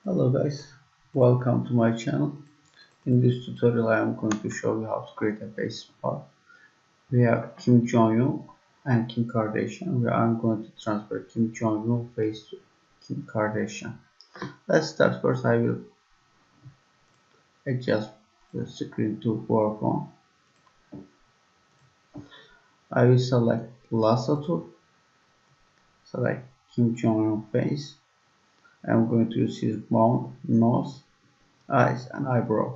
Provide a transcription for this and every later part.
Hello guys, welcome to my channel. In this tutorial I am going to show you how to create a face spot. We have Kim Jong-un and Kim Kardashian. I'm going to transfer Kim Jong-un face to Kim Kardashian. Let's start. First I will adjust the screen to work on. I will select lasso tool, select Kim Jong-un face. I'm going to use his mouth, nose, eyes and eyebrow.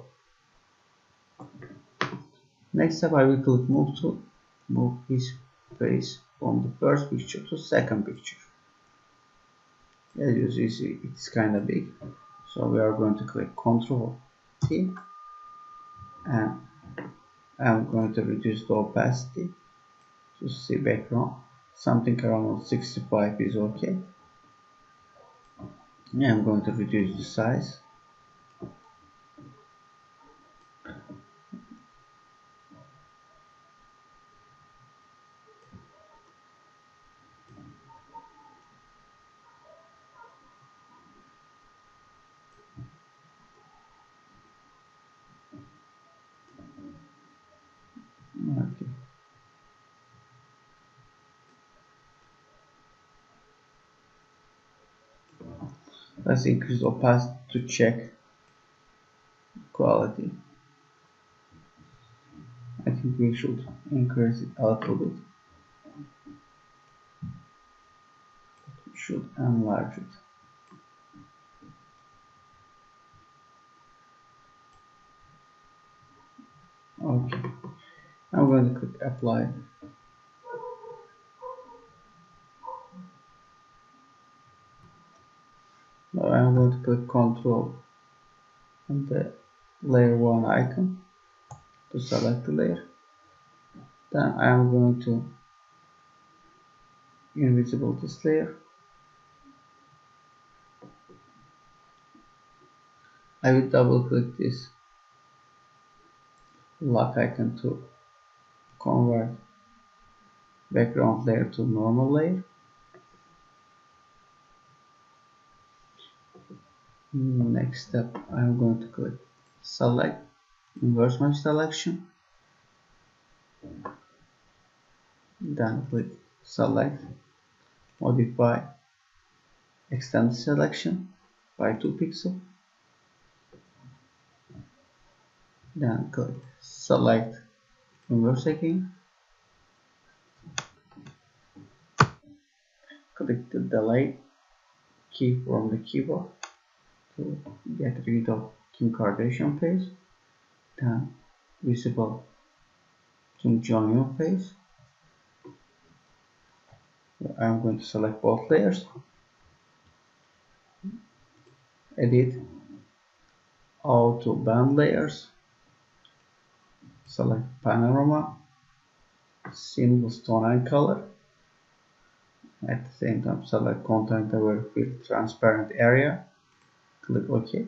Next step, I will click move to move his face from the first picture to second picture. As you see, it's kind of big, so we are going to click Ctrl+T and I'm going to reduce the opacity to see background. Something around 65 is okay. And I'm going to reduce the size. Okay. Let's increase opacity to check quality. I think we should increase it a little bit. We should enlarge it. Okay. I'm going to click apply. Now I'm going to click Ctrl and the layer 1 icon to select the layer. Then I am going to invisible this layer. I will double click this lock icon to convert background layer to normal layer. Next step, I am going to click select, inverse my selection, then click select, modify, extend selection by 2 pixels, then click select, inverse again, click the delete key from the keyboard to get rid of Kim Kardashian face, then visible Kim Jong-un face. I'm going to select both layers, edit, auto band layers, select panorama, seamless tone and color. At the same time, select content aware fill transparent area, click OK.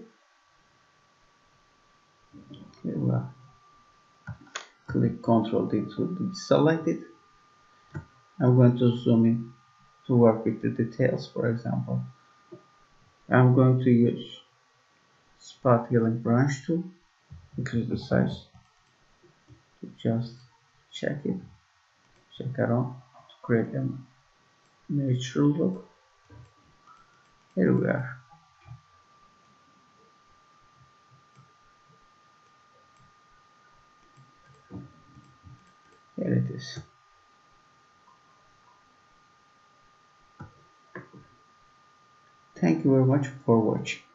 Here we are. Click Ctrl+D to deselect it. I'm going to zoom in to work with the details. For example, I'm going to use spot healing branch tool, increase the size to just check around to create a natural look. Here we are. Here it is. Thank you very much for watching.